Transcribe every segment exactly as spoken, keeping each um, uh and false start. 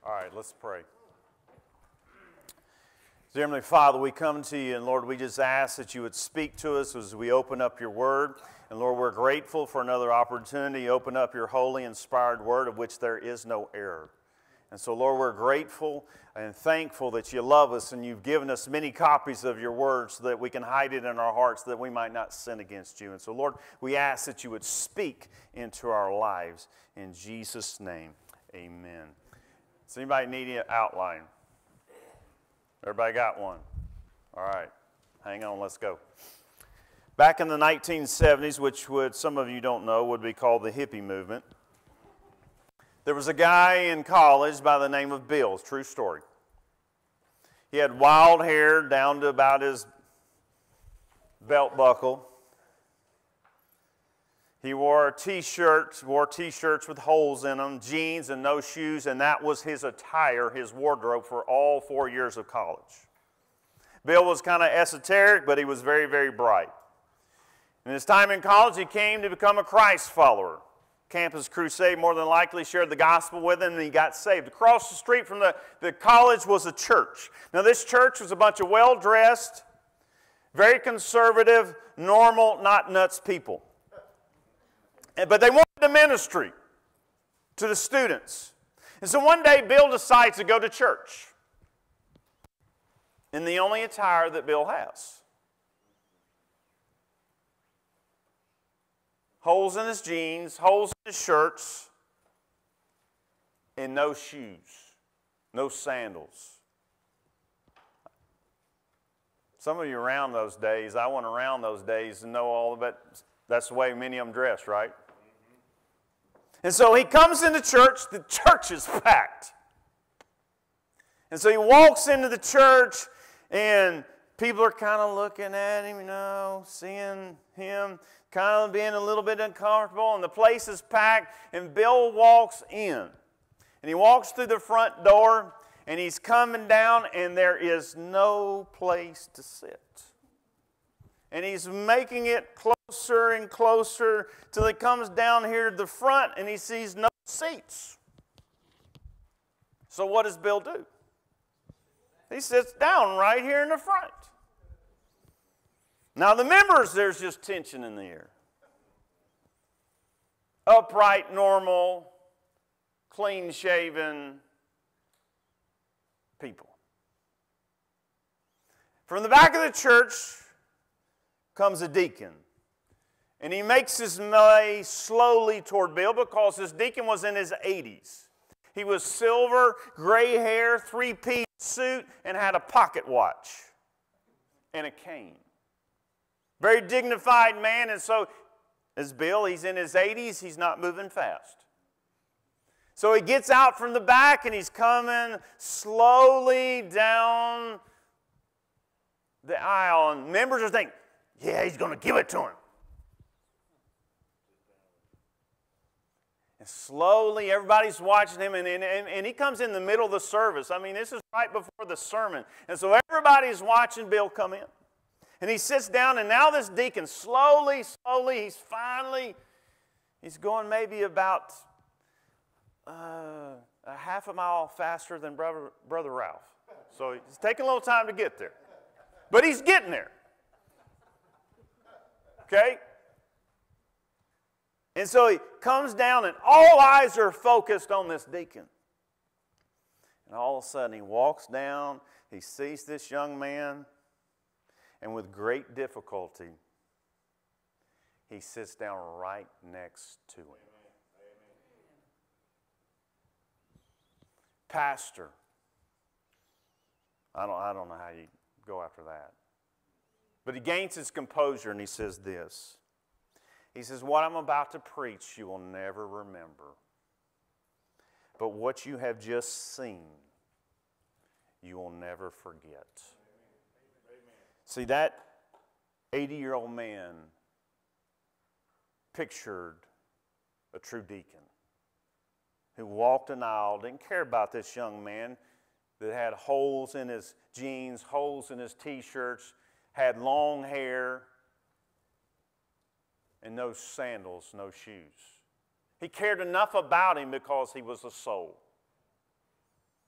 All right, let's pray. Dear Heavenly Father, we come to you, and Lord, we just ask that you would speak to us as we open up your word. And Lord, we're grateful for another opportunity to open up your holy, inspired word of which there is no error. And so, Lord, we're grateful and thankful that you love us and you've given us many copies of your word so that we can hide it in our hearts that we might not sin against you. And so, Lord, we ask that you would speak into our lives. In Jesus' name, amen. Does anybody need an outline? Everybody got one? All right. Hang on, let's go. Back in the nineteen seventies, which would, some of you don't know, would be called the hippie movement, there was a guy in college by the name of Bill. It's a true story. He had wild hair down to about his belt buckle. He wore t-shirts, wore t-shirts with holes in them, jeans and no shoes, and that was his attire, his wardrobe for all four years of college. Bill was kind of esoteric, but he was very, very bright. In his time in college, he came to become a Christ follower. Campus Crusade more than likely shared the gospel with him, and he got saved. Across the street from the, the college was a church. Now, this church was a bunch of well-dressed, very conservative, normal, not nuts people. But they wanted the ministry to the students. And so one day, Bill decides to go to church in the only attire that Bill has. Holes in his jeans, holes in his shirts, and no shoes, no sandals. Some of you around those days, I went around those days and know all of it. That's the way many of them dress, right? And so he comes into church, the church is packed. And so he walks into the church, and people are kind of looking at him, you know, seeing him, kind of being a little bit uncomfortable, and the place is packed, and Bill walks in. And he walks through the front door, and he's coming down, and there is no place to sit. And he's making it closer and closer till he comes down here to the front and he sees no seats. So what does Bill do? He sits down right here in the front. Now the members, there's just tension in the air. Upright, normal, clean-shaven people. From the back of the church comes a deacon. And he makes his way slowly toward Bill because this deacon was in his eighties. He was silver, gray hair, three-piece suit, and had a pocket watch and a cane. Very dignified man, and so as Bill, he's in his eighties, he's not moving fast. So he gets out from the back and he's coming slowly down the aisle, and members are thinking, yeah, he's going to give it to him. And slowly, everybody's watching him, and, and, and he comes in the middle of the service. I mean, this is right before the sermon. And so everybody's watching Bill come in. And he sits down, and now this deacon, slowly, slowly, he's finally, he's going maybe about uh, a half a mile faster than Brother, Brother Ralph. So he's taking a little time to get there. But he's getting there. Okay? And so he comes down, and all eyes are focused on this deacon. And all of a sudden, he walks down, he sees this young man, and with great difficulty, he sits down right next to him. Pastor. I don't, I don't know how you go after that. But he gains his composure and he says this. He says, what I'm about to preach you will never remember. But what you have just seen, you will never forget. Amen. See, that eighty-year-old man pictured a true deacon who walked an aisle, didn't care about this young man that had holes in his jeans, holes in his t-shirts, had long hair, and no sandals, no shoes. He cared enough about him because he was a soul.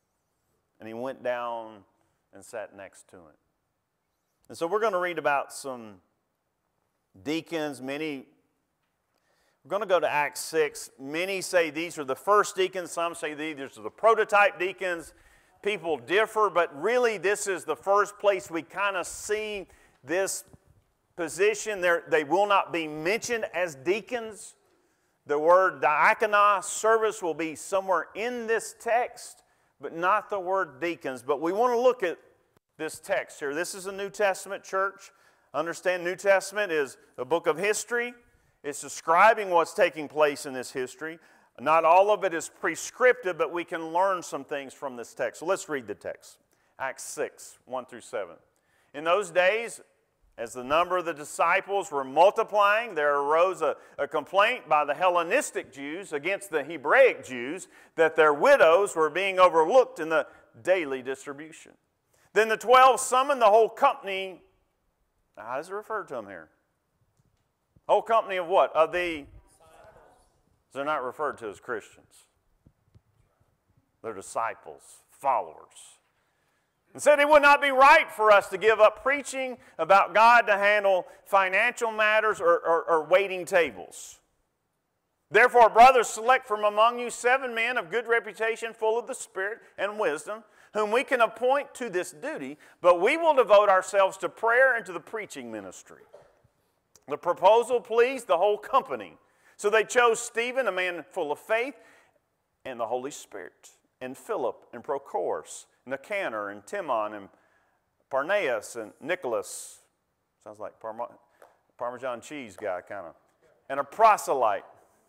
and he went down and sat next to him. And so we're going to read about some deacons. Many, we're going to go to Acts six. Many say these are the first deacons. Some say these are the prototype deacons. People differ, but really this is the first place we kind of see this position. They're, they will not be mentioned as deacons. The word diakonos, service, will be somewhere in this text, but not the word deacons. But we want to look at this text here. This is a New Testament church. Understand, New Testament is a book of history. It's describing what's taking place in this history. Not all of it is prescriptive, but we can learn some things from this text. So let's read the text. Acts six, one through seven. In those days, as the number of the disciples were multiplying, there arose a, a complaint by the Hellenistic Jews against the Hebraic Jews that their widows were being overlooked in the daily distribution. Then the twelve summoned the whole company. Now, how does it refer to them here? Whole company of what? Of the... They're not referred to as Christians. They're disciples, followers. And said it would not be right for us to give up preaching about God to handle financial matters or, or, or waiting tables. Therefore, brothers, select from among you seven men of good reputation, full of the Spirit and wisdom, whom we can appoint to this duty, but we will devote ourselves to prayer and to the preaching ministry. The proposal pleased the whole company. So they chose Stephen, a man full of faith and the Holy Spirit, and Philip and Prochorus, Nicanor and Timon and Parnaeus and Nicholas. Sounds like Parma, Parmesan cheese guy kind of. And a proselyte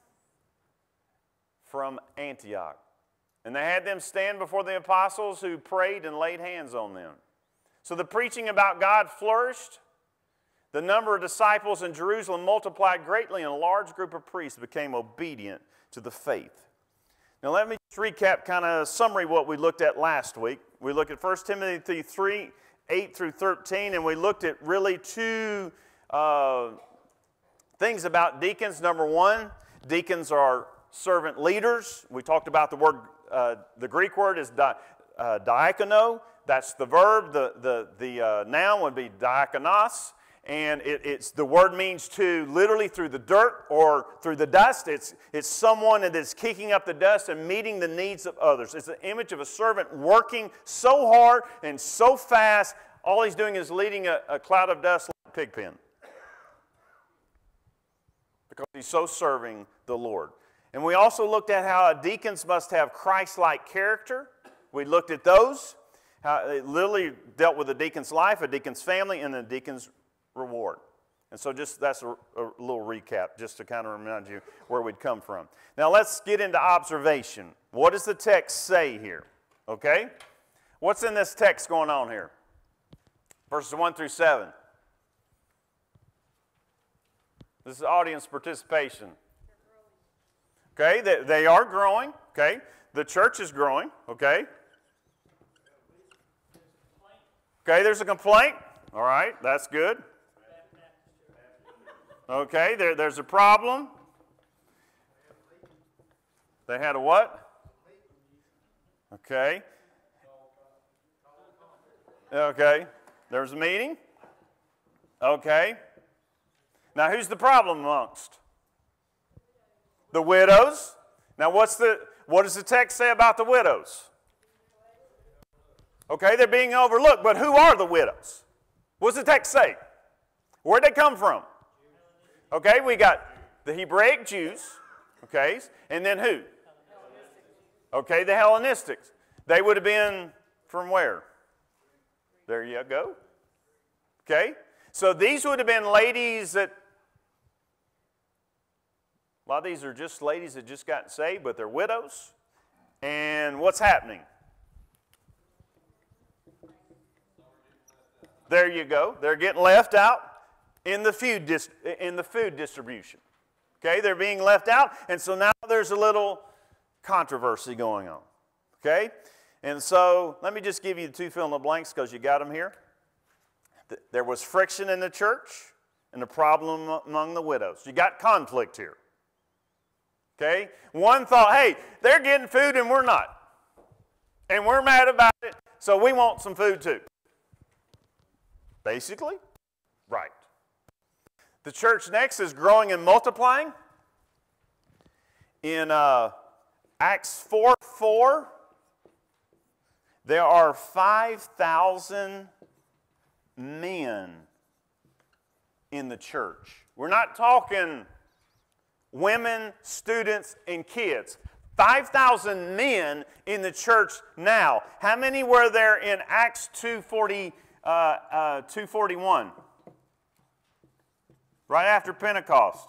from Antioch. And they had them stand before the apostles, who prayed and laid hands on them. So the preaching about God flourished. The number of disciples in Jerusalem multiplied greatly, and a large group of priests became obedient to the faith. Now let me just recap kind of a summary of what we looked at last week. We looked at First Timothy three, eight through thirteen, and we looked at really two uh, things about deacons. Number one, deacons are servant leaders. We talked about the word, uh, the Greek word is di, uh, diakono. That's the verb. The, the, the uh, noun would be diakonos. And it, it's, the word means to literally through the dirt or through the dust. It's, it's someone that is kicking up the dust and meeting the needs of others. It's the image of a servant working so hard and so fast, all he's doing is leading a, a cloud of dust like a pig pen. Because he's so serving the Lord. And we also looked at how deacons must have Christ-like character. We looked at those. How it literally dealt with the deacon's life, a deacon's family, and the deacon's reward. And so just that's a, a little recap just to kind of remind you where we'd come from. Now let's get into observation. What does the text say here? Okay? What's in this text going on here? Verses one through seven. This is audience participation. Okay, they, they are growing. Okay, the church is growing. Okay. Okay, there's a complaint. All right, that's good. Okay, there, there's a problem. They had a what? Okay. Okay, there's a meeting. Okay. Now, who's the problem amongst? The widows. Now, what's the what does the text say about the widows? Okay, they're being overlooked, but who are the widows? What's the text say? Where'd they come from? Okay, we got the Hebraic Jews, okay, and then who? Okay, the Hellenistics. They would have been from where? There you go. Okay, so these would have been ladies that, a lot of these are just ladies that just got saved, but they're widows. And what's happening? There you go. They're getting left out in the food dis- in the food distribution. Okay, they're being left out, and so now there's a little controversy going on. Okay, and so let me just give you the two fill in the blanks because you got them here. There was friction in the church and a problem among the widows. You got conflict here. Okay, one thought, hey, they're getting food and we're not, and we're mad about it. so we want some food too. Basically, right. The church next is growing and multiplying. In uh, Acts four four, there are five thousand men in the church. We're not talking women, students, and kids. five thousand men in the church now. How many were there in Acts two forty, uh, uh, two forty-one? Right after Pentecost.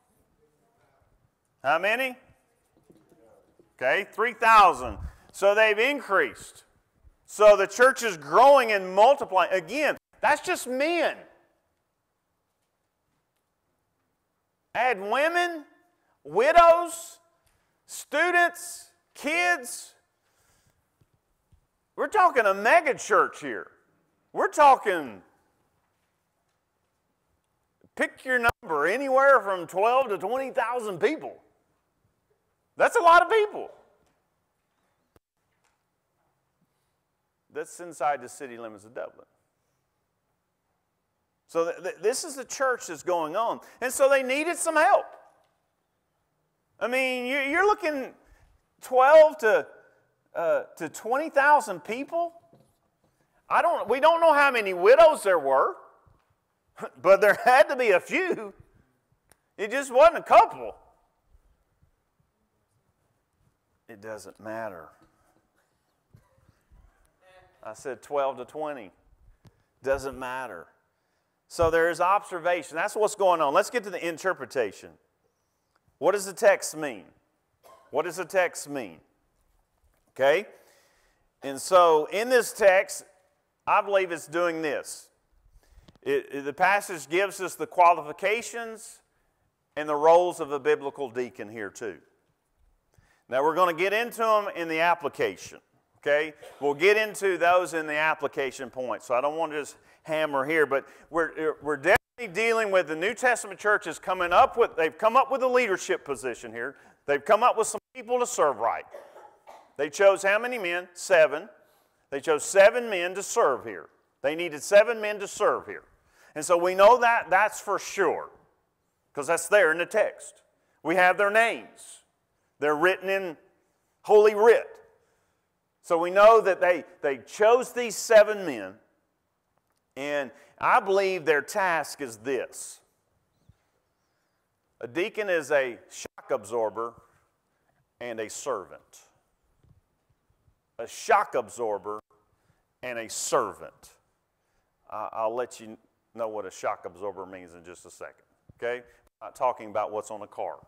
How many? Okay, three thousand. So they've increased. So the church is growing and multiplying. Again, that's just men. Add women, widows, students, kids. We're talking a mega church here. We're talking, pick your number, anywhere from twelve to twenty thousand people. That's a lot of people. That's inside the city limits of Dublin. So th th this is the church that's going on. And so they needed some help. I mean, you, you're looking twelve to, uh, to twenty thousand people. I don't, we don't know how many widows there were, but there had to be a few. It just wasn't a couple. It doesn't matter. I said twelve to twenty. Doesn't matter. So there is observation. That's what's going on. Let's get to the interpretation. What does the text mean? What does the text mean? Okay? And so in this text, I believe it's doing this. It, it, the passage gives us the qualifications and the roles of a biblical deacon here too. Now we're going to get into them in the application. Okay? We'll get into those in the application point. So I don't want to just hammer here, but we're, we're definitely dealing with the New Testament church is coming up with, they've come up with a leadership position here. They've come up with some people to serve right. They chose how many men? Seven. They chose seven men to serve here. They needed seven men to serve here. And so we know that that's for sure, because that's there in the text. We have their names. They're written in Holy Writ. So we know that they, they chose these seven men, and I believe their task is this. A deacon is a shock absorber and a servant. A shock absorber and a servant. Uh, I'll let you know what a shock absorber means in just a second. Okay? I'm not talking about what's on a car.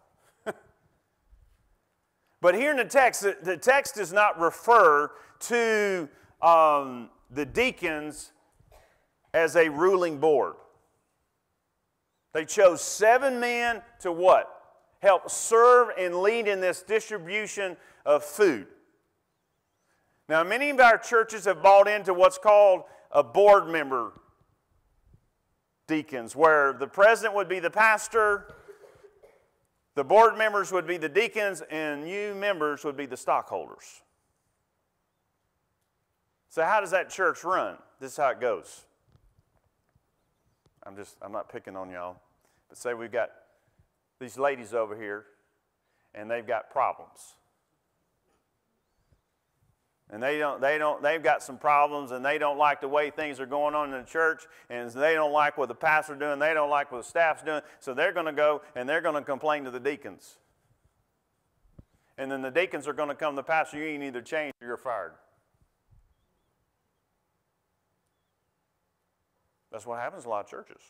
But here in the text, the text does not refer to um, the deacons as a ruling board. They chose seven men to what? Help serve and lead in this distribution of food. Now, many of our churches have bought into what's called a board member deacons, where the president would be the pastor, the board members would be the deacons, and you members would be the stockholders. So how does that church run? This is how it goes. I'm just, I'm not picking on y'all, but say we've got these ladies over here, and they've got problems. And they don't, they don't, they've got some problems, and they don't like the way things are going on in the church, and they don't like what the pastor's doing, they don't like what the staff's doing, so they're going to go and they're going to complain to the deacons. And then the deacons are going to come to the pastor, you ain't either changed or you're fired. That's what happens in a lot of churches.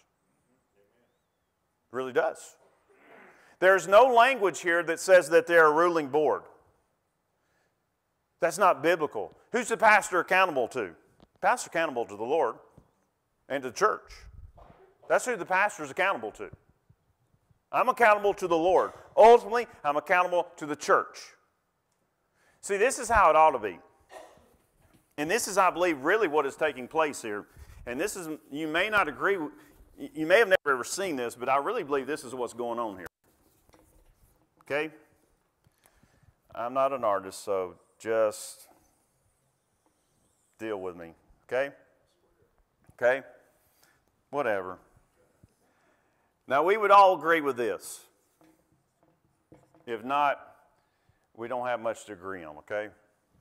It really does. There's no language here that says that they're a ruling board. That's not biblical. Who's the pastor accountable to? The pastor's accountable to the Lord and to the church. That's who the pastor is accountable to. I'm accountable to the Lord. Ultimately, I'm accountable to the church. See, this is how it ought to be. And this is, I believe, really what is taking place here. And this is, you may not agree, you may have never ever seen this, but I really believe this is what's going on here. Okay? I'm not an artist, so just deal with me, okay? Okay? Whatever. Now, we would all agree with this. If not, we don't have much to agree on, okay?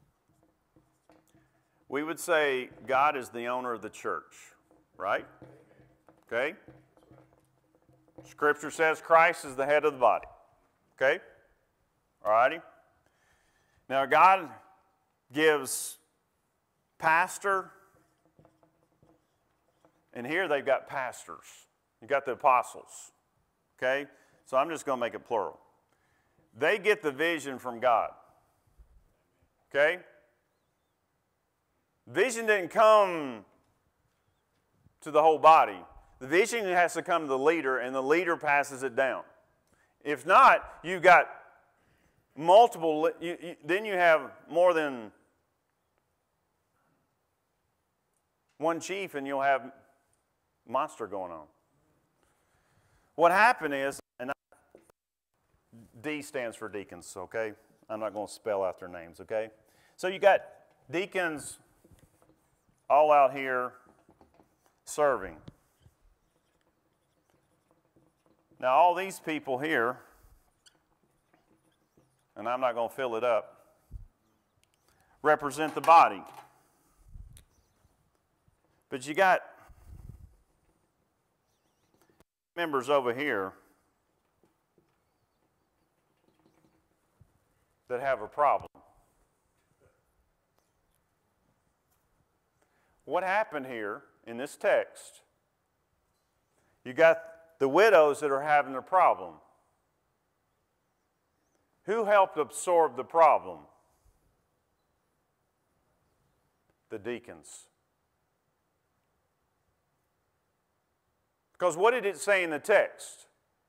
We would say God is the owner of the church, right? Okay? Scripture says Christ is the head of the body, okay? All righty? Now, God gives pastor, and here they've got pastors. You've got the apostles, okay? So I'm just going to make it plural. They get the vision from God, okay? Vision didn't come to the whole body. The vision has to come to the leader, and the leader passes it down. If not, you've got multiple, you, you, then you have more than one chief, and you'll have monster going on. What happened is, and I, D stands for deacons, okay? I'm not going to spell out their names, okay? So you got deacons all out here serving. Now, all these people here, and I'm not going to fill it up, represent the body. But you got members over here that have a problem. What happened here in this text, you got the widows that are having a problem. Who helped absorb the problem? The deacons. Because what did it say in the text?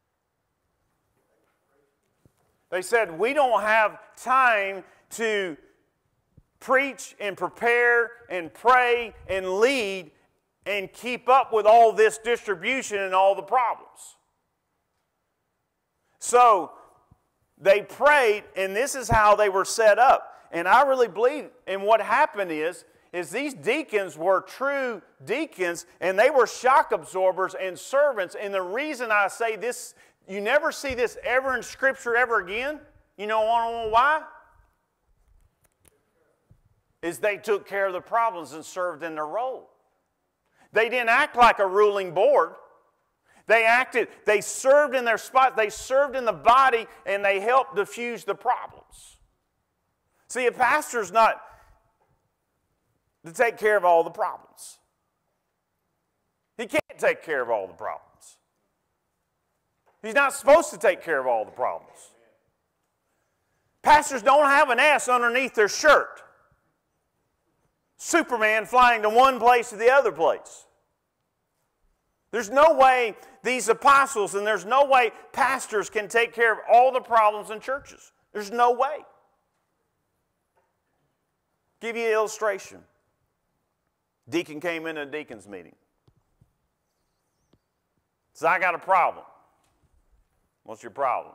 They said, we don't have time to preach and prepare and pray and lead and keep up with all this distribution and all the problems. So they prayed, and this is how they were set up. And I really believe, and what happened is, is these deacons were true deacons, and they were shock absorbers and servants. And the reason I say this, you never see this ever in Scripture ever again. You know why? Is they took care of the problems and served in their role. They didn't act like a ruling board. They acted, they served in their spot, they served in the body, and they helped diffuse the problems. See, a pastor's not to take care of all the problems. He can't take care of all the problems. He's not supposed to take care of all the problems. Pastors don't have an S underneath their shirt. Superman flying to one place to the other place. There's no way these apostles and there's no way pastors can take care of all the problems in churches. There's no way. Give you an illustration. Deacon came in a deacon's meeting. Says, I got a problem. What's your problem?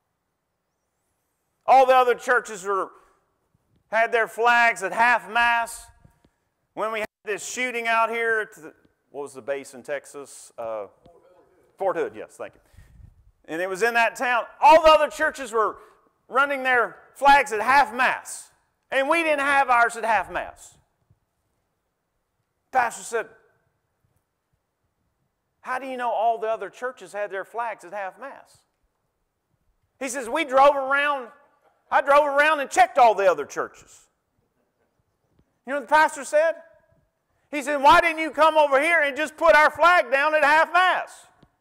All the other churches were, had their flags at half-mast. When we had this shooting out here at the, what was the base in Texas? Uh, Fort Hood, yes, thank you. And it was in that town. All the other churches were running their flags at half-mast. And we didn't have ours at half-mast. Pastor said, how do you know all the other churches had their flags at half-mast? He says, we drove around, I drove around and checked all the other churches. You know what the pastor said? He said, why didn't you come over here and just put our flag down at half-mast?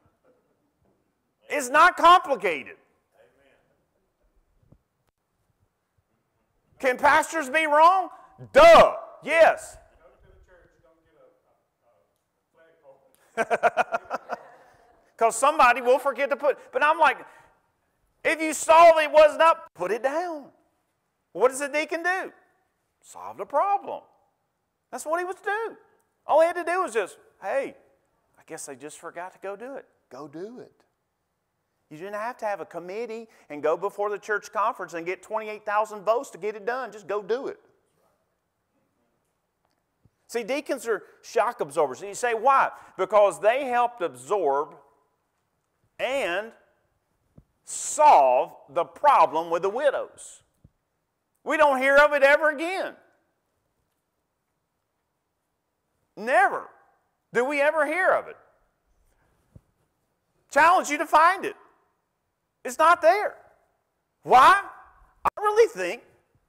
It's not complicated. Can pastors be wrong? Duh, yes. Because somebody will forget to put, but I'm like, if you saw it wasn't up, put it down. What does the deacon do? Solve the problem. That's what he was to do. All he had to do was just, hey, I guess they just forgot to go do it. Go do it. You didn't have to have a committee and go before the church conference and get twenty-eight thousand votes to get it done. Just go do it. See, deacons are shock absorbers. And you say, why? Because they helped absorb and solve the problem with the widows. We don't hear of it ever again. Never do we ever hear of it. Challenge you to find it. It's not there. Why? I really think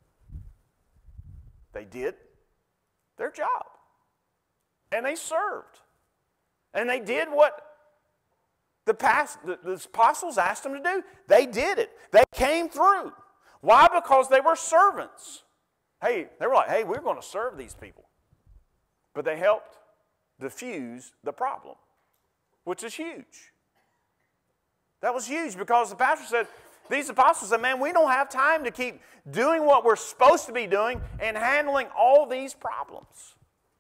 they did their job. And they served. And they did what the, past, the, the apostles asked them to do. They did it. They came through. Why? Because they were servants. Hey, they were like, hey, we're going to serve these people. But they helped diffuse the problem, which is huge. That was huge because the pastor said, these apostles said, man, we don't have time to keep doing what we're supposed to be doing and handling all these problems.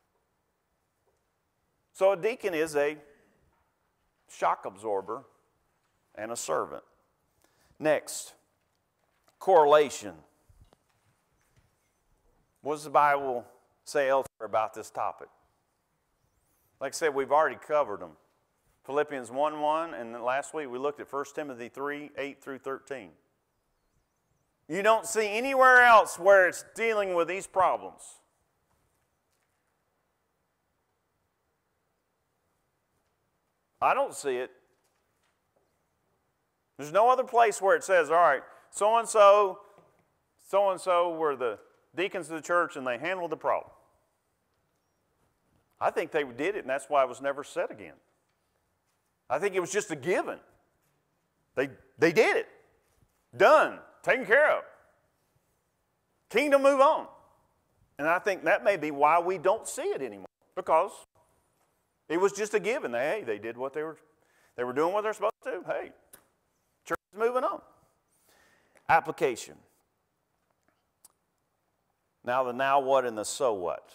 So a deacon is a shock absorber and a servant. Next, correlation. What does the Bible say elsewhere about this topic? Like I said, we've already covered them. Philippians one one, and then last week we looked at First Timothy three eight through thirteen. You don't see anywhere else where it's dealing with these problems. I don't see it. There's no other place where it says, all right, so-and-so, so-and-so were the deacons of the church and they handled the problem. I think they did it, and that's why it was never said again. I think it was just a given. They, they did it. Done. Taken care of. Kingdom move on. And I think that may be why we don't see it anymore. Because it was just a given. They, hey, they did what they were, they were doing what they're supposed to do. Hey, church is moving on. Application. Now the now what and the so what.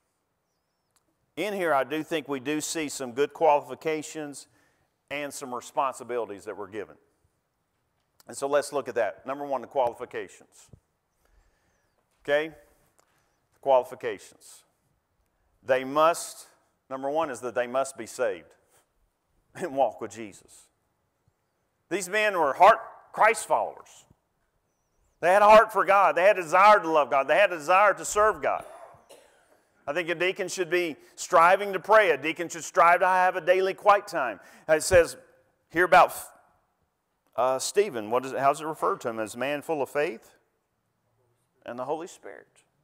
In here, I do think we do see some good qualifications and some responsibilities that we're given. And so let's look at that. Number one, the qualifications. Okay? Qualifications. They must, number one is that they must be saved and walk with Jesus. These men were heart Christ followers. They had a heart for God. They had a desire to love God. They had a desire to serve God. I think a deacon should be striving to pray. A deacon should strive to have a daily quiet time. It says here about uh, Stephen. What is it, how does it refer to him? As a man full of faith and the Holy Spirit.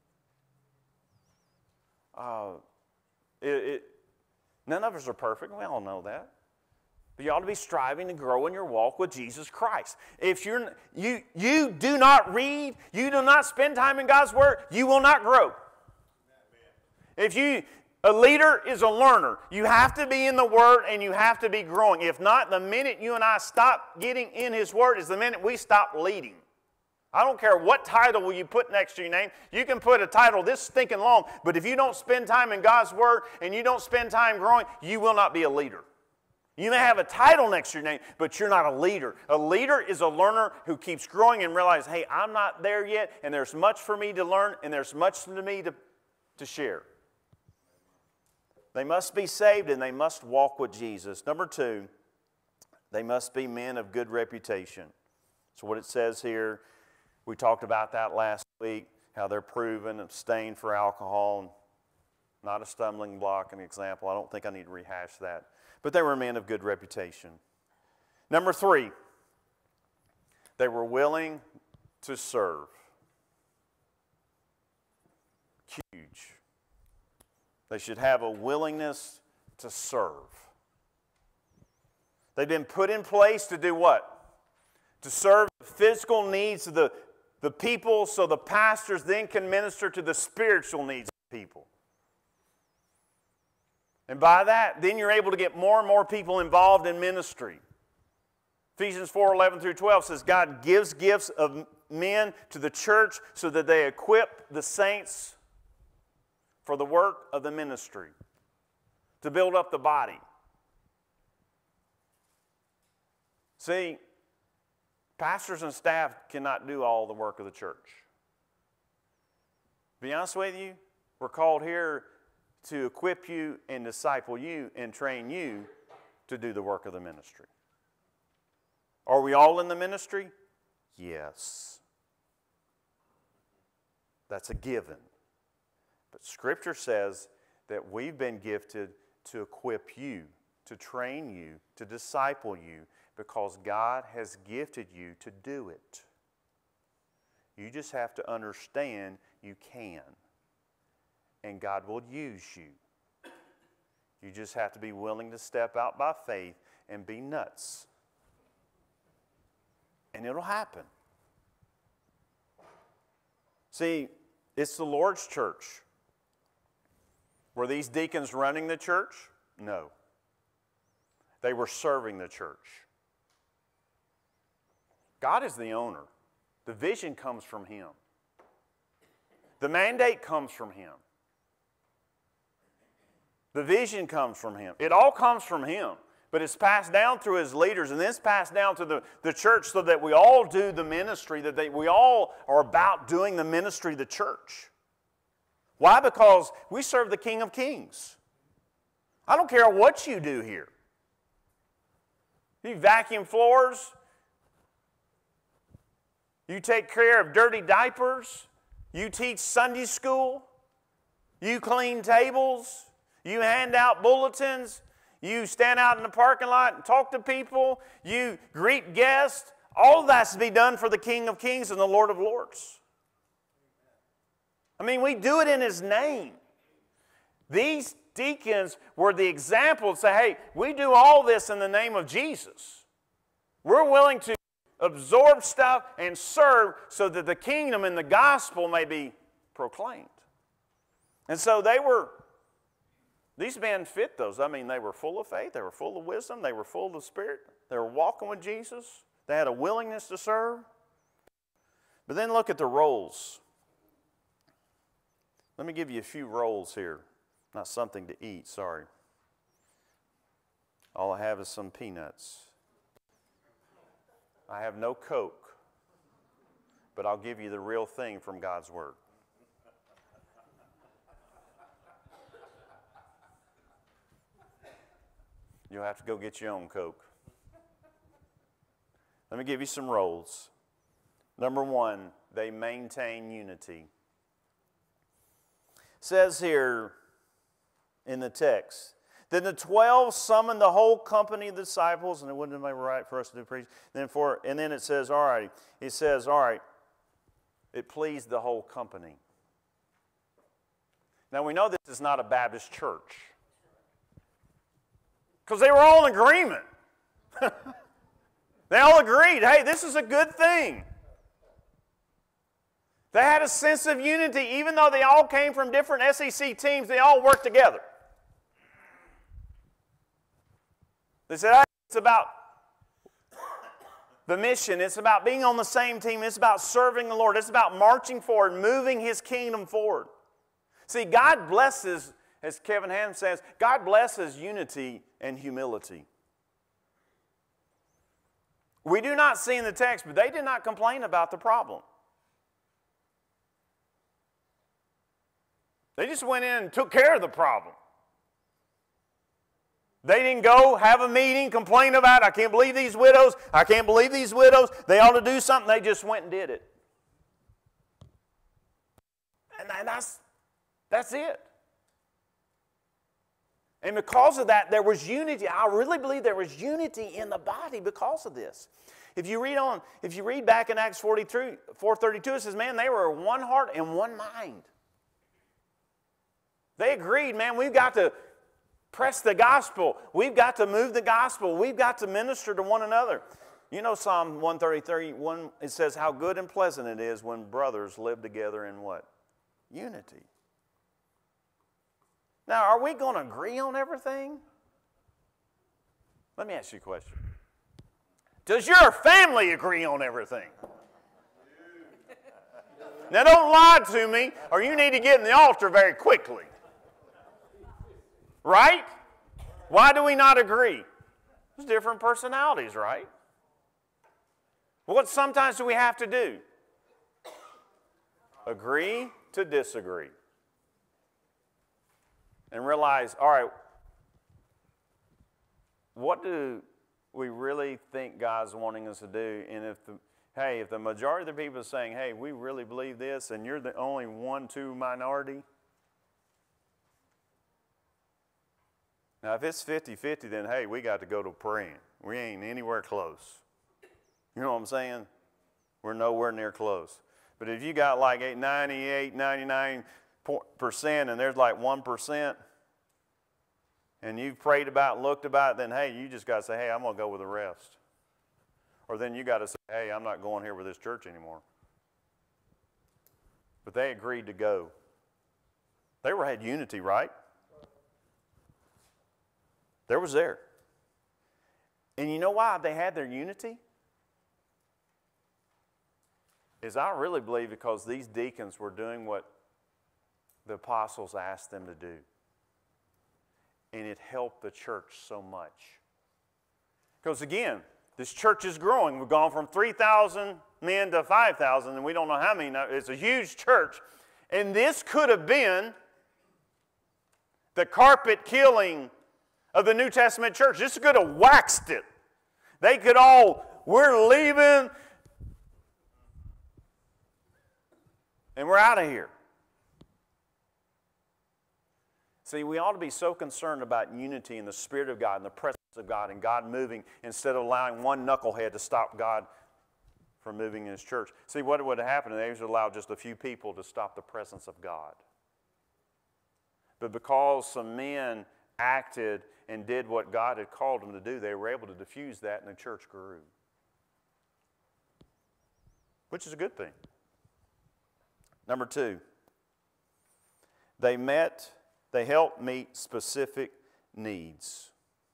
Uh, it, it, none of us are perfect. We all know that. But you ought to be striving to grow in your walk with Jesus Christ. If you're, you, you do not read, you do not spend time in God's Word, you will not grow. If you, a leader is a learner. You have to be in the Word and you have to be growing. If not, the minute you and I stop getting in His Word is the minute we stop leading. I don't care what title will you put next to your name. You can put a title this stinking long, but if you don't spend time in God's Word and you don't spend time growing, you will not be a leader. You may have a title next to your name, but you're not a leader. A leader is a learner who keeps growing and realizes, hey, I'm not there yet, and there's much for me to learn, and there's much to me to, to share. They must be saved and they must walk with Jesus. Number two, they must be men of good reputation. So what it says here, we talked about that last week, how they're proven, abstain for alcohol, not a stumbling block, an example. I don't think I need to rehash that. But they were men of good reputation. Number three, they were willing to serve. Huge. They should have a willingness to serve. They've been put in place to do what? To serve the physical needs of the, the people so the pastors then can minister to the spiritual needs of the people. And by that, then you're able to get more and more people involved in ministry. Ephesians four eleven through twelve says, God gives gifts of men to the church so that they equip the saints for the work of the ministry, to build up the body. See, pastors and staff cannot do all the work of the church. To be honest with you, we're called here to equip you and disciple you and train you to do the work of the ministry. Are we all in the ministry? Yes. That's a given. But Scripture says that we've been gifted to equip you, to train you, to disciple you, because God has gifted you to do it. You just have to understand you can. And God will use you. You just have to be willing to step out by faith and be nuts. And it'll happen. See, it's the Lord's church. Were these deacons running the church? No. They were serving the church. God is the owner. The vision comes from Him. The mandate comes from Him. The vision comes from Him. It all comes from Him. But it's passed down through His leaders, and then it's passed down to the, the church so that we all do the ministry, that they, we all are about doing the ministry of the church. Why? Because we serve the King of Kings. I don't care what you do here. You vacuum floors. You take care of dirty diapers. You teach Sunday school. You clean tables. You hand out bulletins. You stand out in the parking lot and talk to people. You greet guests. All of that's to be done for the King of Kings and the Lord of Lords. I mean, we do it in His name. These deacons were the example to say, hey, we do all this in the name of Jesus. We're willing to absorb stuff and serve so that the kingdom and the gospel may be proclaimed. And so they were, these men fit those. I mean, they were full of faith. They were full of wisdom. They were full of the Spirit. They were walking with Jesus. They had a willingness to serve. But then look at the roles. Let me give you a few roles here. Not something to eat, sorry. All I have is some peanuts. I have no Coke, but I'll give you the real thing from God's Word. You'll have to go get your own Coke. Let me give you some roles. Number one, they maintain unity. It says here in the text, then the twelve summoned the whole company of the disciples, and it wouldn't have been right for us to do preach. Then for, and then it says, all right, it says, all right, it pleased the whole company. Now we know this is not a Baptist church, because they were all in agreement. They all agreed, hey, this is a good thing. They had a sense of unity. Even though they all came from different S E C teams, they all worked together. They said, hey, it's about the mission. It's about being on the same team. It's about serving the Lord. It's about marching forward, moving His kingdom forward. See, God blesses, as Kevin Ham says, God blesses unity and humility. We do not see in the text, but they did not complain about the problem. They just went in and took care of the problem. They didn't go have a meeting, complain about it. I can't believe these widows. I can't believe these widows. They ought to do something. They just went and did it. And that's, that's it. And because of that, there was unity. I really believe there was unity in the body because of this. If you read on, if you read back in Acts forty-three, four thirty-two, it says, man, they were one heart and one mind. They agreed, man, we've got to press the gospel. We've got to move the gospel. We've got to minister to one another. You know Psalm one thirty-three, one, it says how good and pleasant it is when brothers live together in what? Unity. Now, are we going to agree on everything? Let me ask you a question. Does your family agree on everything? Now, don't lie to me, or you need to get in the altar very quickly. Right? Why do we not agree? There's different personalities, right? What sometimes do we have to do? Agree to disagree. and realize, all right, what do we really think God's wanting us to do? And if the, hey, if the majority of the people are saying, hey, we really believe this, and you're the only one, two minority. Now, if it's fifty fifty, then, hey, we got to go to praying. We ain't anywhere close. You know what I'm saying? We're nowhere near close. But if you got like ninety-eight, ninety-nine percent and there's like one percent, and you've prayed about it, looked about it, then, hey, you just got to say, hey, I'm going to go with the rest. Or then you got to say, hey, I'm not going here with this church anymore. But they agreed to go. They were had unity, right? There was there. And you know why they had their unity? Is I really believe because these deacons were doing what the apostles asked them to do. And it helped the church so much. Because again, this church is growing. We've gone from three thousand men to five thousand, and we don't know how many now. It's a huge church. And this could have been the carpet killing of the New Testament church. This could have waxed it. They could all, we're leaving, and we're out of here. See, we ought to be so concerned about unity and the Spirit of God and the presence of God and God moving instead of allowing one knucklehead to stop God from moving in His church. See, what would have happened? They would allow just a few people to stop the presence of God. But because some men acted and did what God had called them to do, they were able to diffuse that and the church grew. Which is a good thing. Number two, they met, they helped meet specific needs.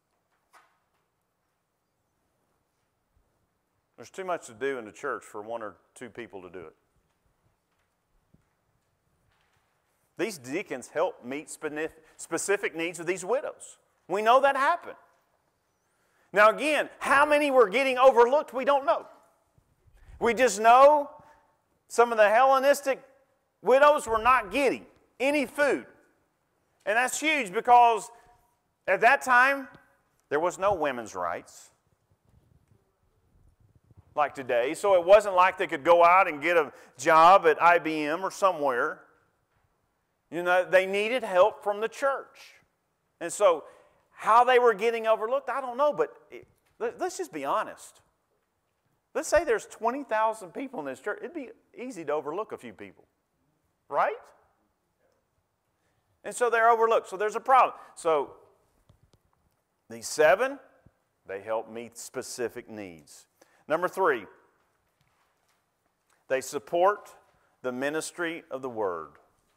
There's too much to do in the church for one or two people to do it. These deacons help meet specific needs of these widows. We know that happened. Now again, how many were getting overlooked, we don't know. We just know some of the Hellenistic widows were not getting any food. And that's huge because at that time, there was no women's rights like today. So it wasn't like they could go out and get a job at I B M or somewhere. You know, they needed help from the church. And so how they were getting overlooked, I don't know, but it, let's just be honest. Let's say there's twenty thousand people in this church. It'd be easy to overlook a few people, right? And so they're overlooked. So there's a problem. So these seven, they help meet specific needs. Number three, they support the ministry of the Word.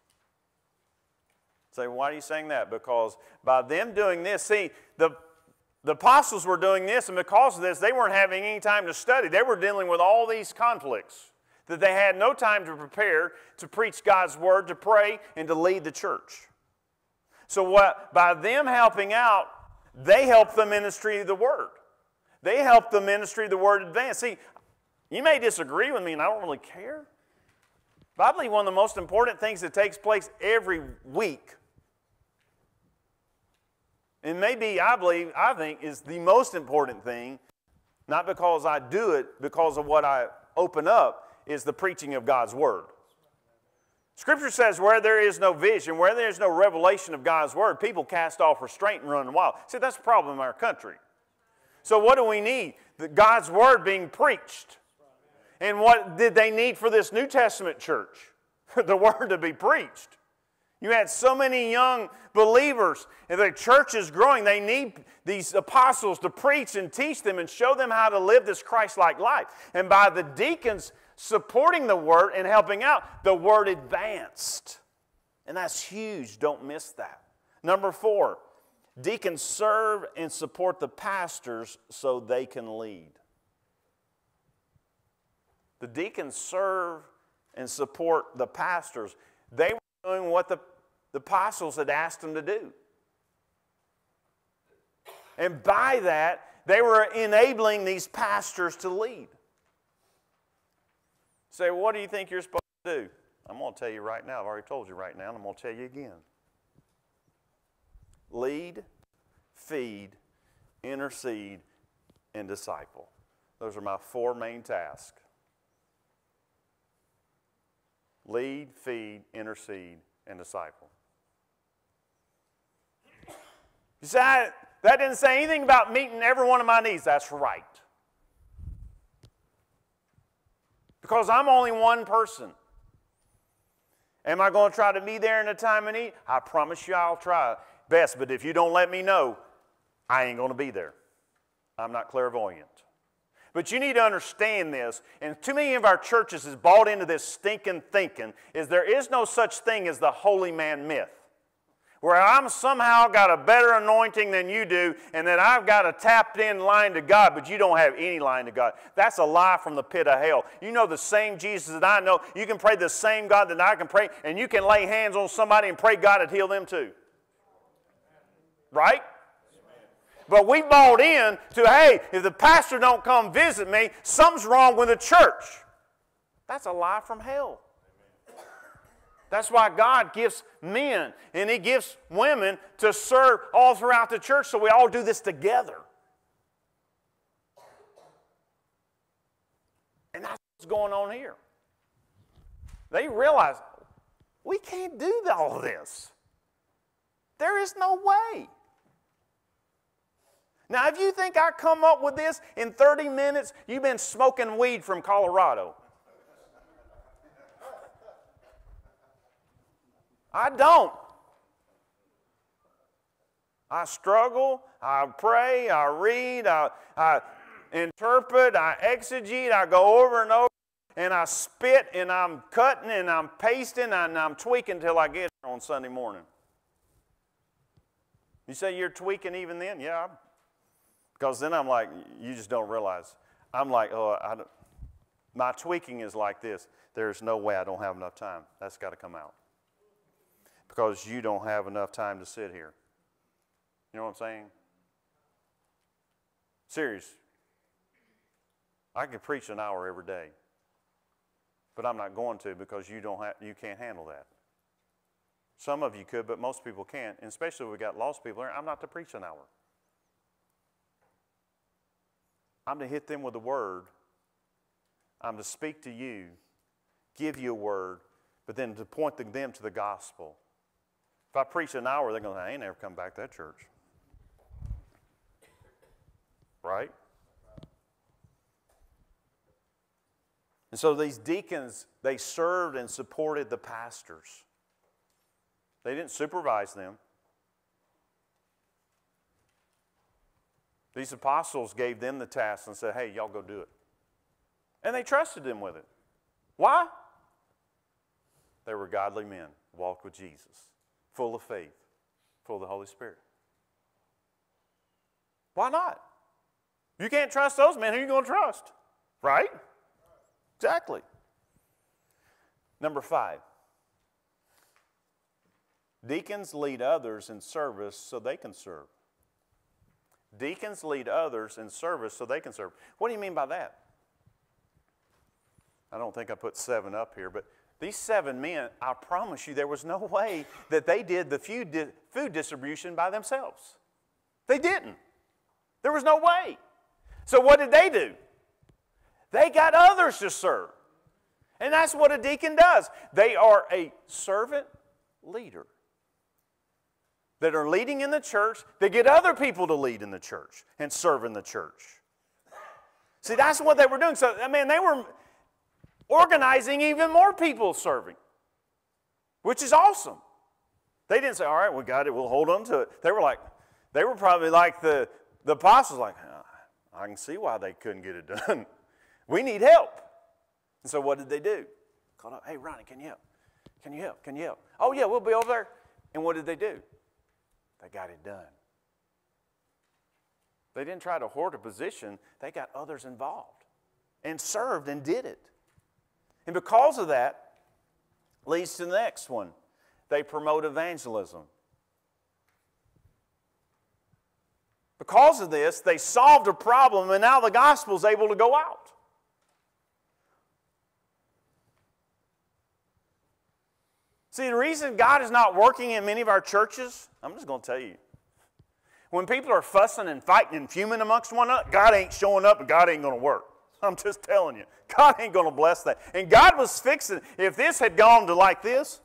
Say, why are you saying that? Because by them doing this, see, the, the apostles were doing this, and because of this, they weren't having any time to study. They were dealing with all these conflicts that they had no time to prepare to preach God's Word, to pray, and to lead the church. So what, by them helping out, they helped the ministry of the Word. They helped the ministry of the Word advance. See, you may disagree with me, and I don't really care. But I believe one of the most important things that takes place every week, and maybe I believe, I think, is the most important thing, not because I do it, because of what I open up, is the preaching of God's Word. Scripture says where there is no vision, where there is no revelation of God's Word, people cast off restraint and run wild. See, that's a problem in our country. So what do we need? The God's Word being preached. And what did they need for this New Testament church? The Word to be preached. You had so many young believers, and the church is growing. They need these apostles to preach and teach them and show them how to live this Christ-like life. And by the deacons supporting the Word and helping out, the Word advanced. And that's huge. Don't miss that. Number four, deacons serve and support the pastors so they can lead. The deacons serve and support the pastors. They were doing what the, the apostles had asked them to do. And by that, they were enabling these pastors to lead. Say, well, what do you think you're supposed to do? I'm going to tell you right now. I've already told you right now, and I'm going to tell you again. Lead, feed, intercede, and disciple. Those are my four main tasks. Lead, feed, intercede, and disciple. You say, I, that didn't say anything about meeting every one of my needs. That's right. Because I'm only one person. Am I going to try to be there in a time of need? I promise you I'll try best, but if you don't let me know, I ain't going to be there. I'm not clairvoyant. But you need to understand this, and too many of our churches has bought into this stinking thinking, is there is no such thing as the holy man myth, where I'm somehow got a better anointing than you do, and that I've got a tapped-in line to God, but you don't have any line to God. That's a lie from the pit of hell. You know the same Jesus that I know. You can pray the same God that I can pray, and you can lay hands on somebody and pray God would heal them too. Right? But we bought in to, hey, if the pastor don't come visit me, something's wrong with the church. That's a lie from hell. That's why God gives men and He gives women to serve all throughout the church, so we all do this together. And that's what's going on here. They realize we can't do all this. There is no way. Now, if you think I come up with this in thirty minutes, you've been smoking weed from Colorado. I don't. I struggle, I pray, I read, I, I interpret, I exegete, I go over and over, and I spit, and I'm cutting, and I'm pasting, and I'm tweaking until I get here on Sunday morning. You say you're tweaking even then? Yeah. Because then I'm like, you just don't realize. I'm like, oh, I don't, my tweaking is like this. There's no way I don't have enough time. That's got to come out. Because you don't have enough time to sit here. You know what I'm saying? Serious. I can preach an hour every day. But I'm not going to because you don't have, you can't handle that. Some of you could, but most people can't. And especially if we got lost people here, I'm not to preach an hour. I'm to hit them with a word. I'm to speak to you, give you a word, but then to point them to the gospel. If I preach an hour, they're going to say, I ain't never come back to that church. Right? And so these deacons, they served and supported the pastors. They didn't supervise them. These apostles gave them the task and said, hey, y'all go do it. And they trusted them with it. Why? They were godly men, walked with Jesus, full of faith, full of the Holy Spirit. Why not? If you can't trust those men, who are you going to trust? Right? Exactly. Number five. Deacons lead others in service so they can serve. Deacons lead others in service so they can serve. What do you mean by that? I don't think I put seven up here, but these seven men, I promise you, there was no way that they did the food distribution by themselves. They didn't. There was no way. So what did they do? They got others to serve. And that's what a deacon does. They are a servant leader that are leading in the church. They get other people to lead in the church and serve in the church. See, that's what they were doing. So, I mean, they were organizing even more people serving, which is awesome. They didn't say, all right, we got it, we'll hold on to it. They were like, they were probably like the, the apostles, like, I can see why they couldn't get it done. We need help. And so what did they do? Called up, hey, Ronnie, can you help? Can you help? Can you help? Oh, yeah, we'll be over there. And what did they do? They got it done. They didn't try to hoard a position. They got others involved and served and did it. And because of that, leads to the next one. They promote evangelism. Because of this, they solved a problem, and now the gospel is able to go out. See, the reason God is not working in many of our churches, I'm just going to tell you, When people are fussing and fighting and fuming amongst one another, God ain't showing up and God ain't going to work. I'm just telling you. God ain't going to bless that. And God was fixing, if this had gone to like this,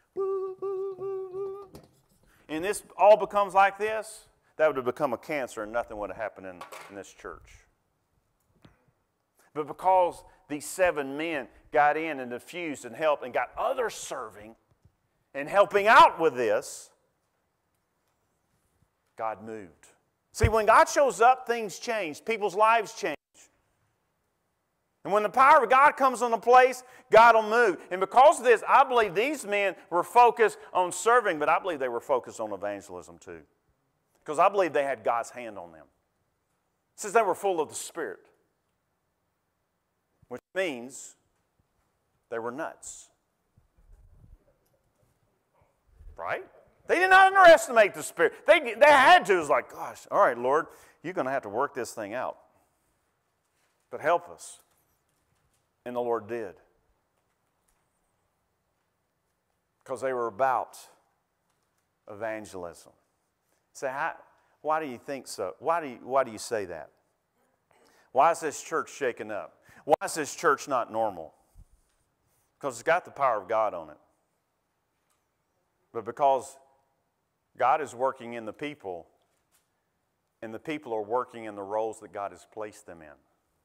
and this all becomes like this, that would have become a cancer and nothing would have happened in, in this church. But because these seven men got in and diffused and helped and got others serving and helping out with this, God moved. See, when God shows up, things change. People's lives change. And when the power of God comes on a place, God will move. And because of this, I believe these men were focused on serving, but I believe they were focused on evangelism too. Because I believe they had God's hand on them. It says they were full of the Spirit. Which means they were nuts. Right? They did not underestimate the Spirit. They, they had to. It was like, gosh, all right, Lord, you're going to have to work this thing out. But help us. And the Lord did. Because they were about evangelism. Say, how, why do you think so? Why do you, why do you say that? Why is this church shaken up? Why is this church not normal? Because it's got the power of God on it. But because God is working in the people, and the people are working in the roles that God has placed them in.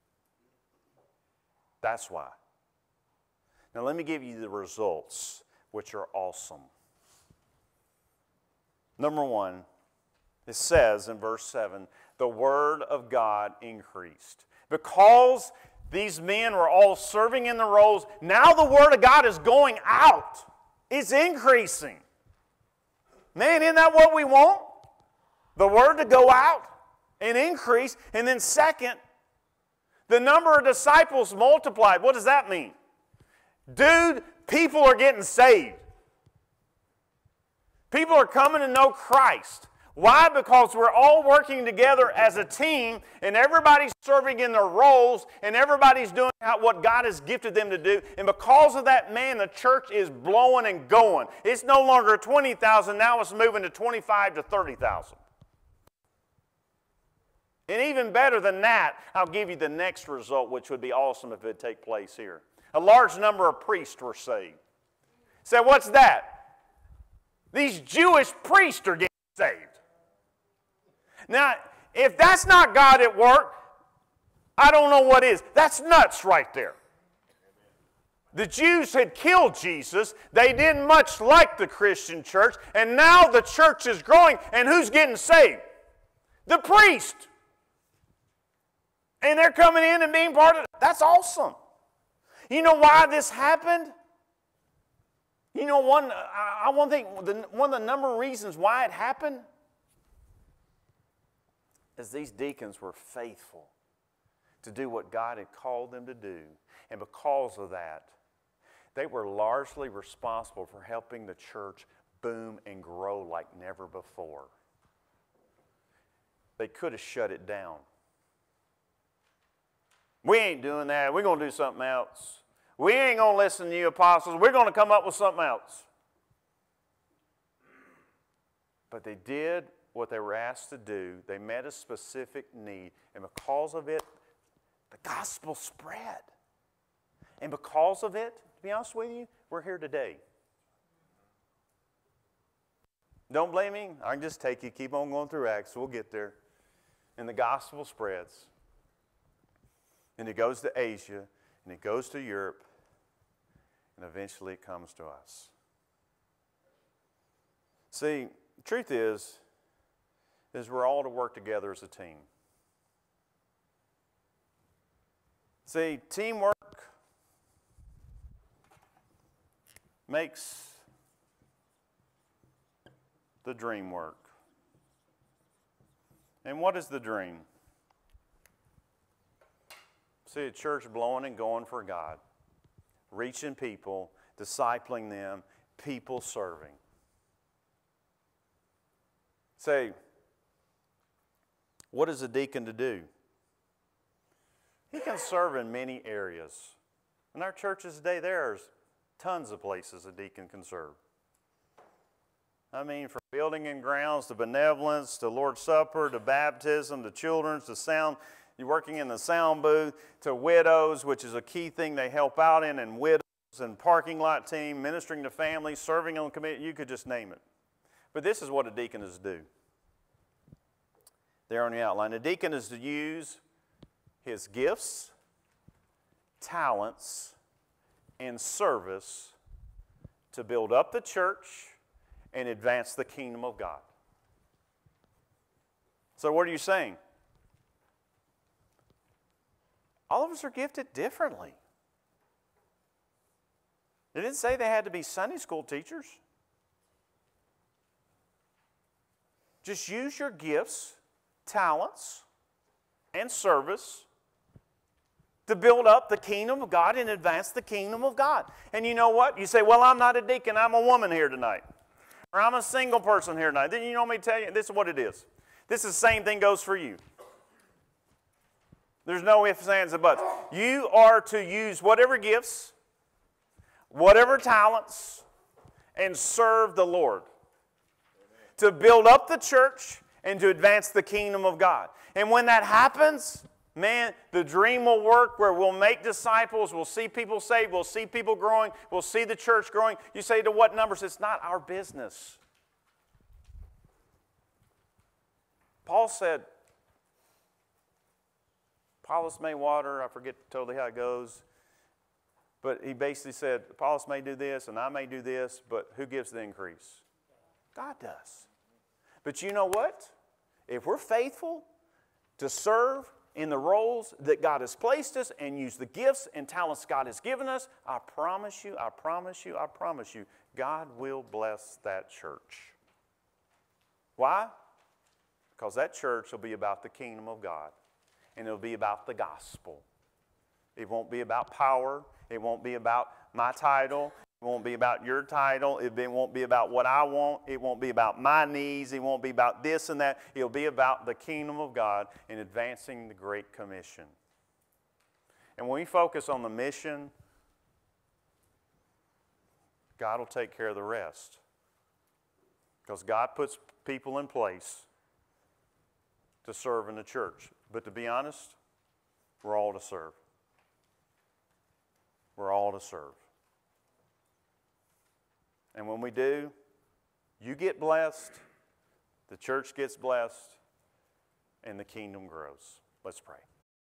That's why. Now let me give you the results, which are awesome. Number one, it says in verse seven, the word of God increased. Because these men were all serving in the roles, now the word of God is going out. It's increasing. Man, isn't that what we want? The word to go out and increase. And then second, the number of disciples multiplied. What does that mean? Dude, people are getting saved. People are coming to know Christ. Why? Because we're all working together as a team, and everybody's serving in their roles, and everybody's doing what God has gifted them to do. And because of that, man, the church is blowing and going. It's no longer twenty thousand, now it's moving to twenty-five to thirty thousand. And even better than that, I'll give you the next result, which would be awesome if it would take place here. A large number of priests were saved. Say, so what's that? These Jewish priests are getting saved. Now, if that's not God at work, I don't know what is. That's nuts right there. The Jews had killed Jesus. They didn't much like the Christian church. And now the church is growing. And who's getting saved? The priest. And they're coming in and being part of it. That's awesome. You know why this happened? You know, one, I, I want to think, the, one of the number of reasons why it happened is these deacons were faithful to do what God had called them to do. And because of that, they were largely responsible for helping the church boom and grow like never before. They could have shut it down. We ain't doing that. We're going to do something else. We ain't going to listen to you apostles. We're going to come up with something else. But they did what they were asked to do. They met a specific need. And because of it, the gospel spread. And because of it, to be honest with you, we're here today. Don't blame me. I can just take you. Keep on going through Acts. We'll get there. And the gospel spreads. And it goes to Asia. And it goes to Europe. And eventually it comes to us. See, the truth is, is we're all to work together as a team. See, teamwork makes the dream work. And what is the dream? See, a church blowing and going for God, reaching people, discipling them, people serving. Say, what is a deacon to do? He can serve in many areas. In our churches today, there's tons of places a deacon can serve. I mean, from building and grounds to benevolence to Lord's Supper to baptism to children's to sound, you're working in the sound booth, to widows, which is a key thing they help out in, and widows and parking lot team, ministering to families, serving on committee, you could just name it. But this is what a deacon is to do. There on the outline. A deacon is to use his gifts, talents, and service to build up the church and advance the kingdom of God. So what are you saying? All of us are gifted differently. It didn't say they had to be Sunday school teachers. Just use your gifts, talents, and service to build up the kingdom of God and advance the kingdom of God. And you know what? You say, well, I'm not a deacon, I'm a woman here tonight. Or I'm a single person here tonight. Then you know me tell you, this is what it is. This is the same thing goes for you. There's no ifs, ands, and buts. You are to use whatever gifts, whatever talents, and serve the Lord. To build up the church and to advance the kingdom of God. And when that happens, man, the dream will work where we'll make disciples, we'll see people saved, we'll see people growing, we'll see the church growing. You say, to what numbers? It's not our business. Paul said, Apollos may water, I forget totally how it goes, but he basically said, Apollos may do this and I may do this, but who gives the increase? God does. But you know what? If we're faithful to serve in the roles that God has placed us and use the gifts and talents God has given us, I promise you, I promise you, I promise you, God will bless that church. Why? Because that church will be about the kingdom of God. And it'll be about the gospel. It won't be about power. It won't be about my title. It won't be about your title. It won't be about what I want. It won't be about my needs. It won't be about this and that. It'll be about the kingdom of God and advancing the Great Commission. And when we focus on the mission, God will take care of the rest. Because God puts people in place to serve in the church. But to be honest, we're all to serve. We're all to serve. And when we do, you get blessed, the church gets blessed, and the kingdom grows. Let's pray.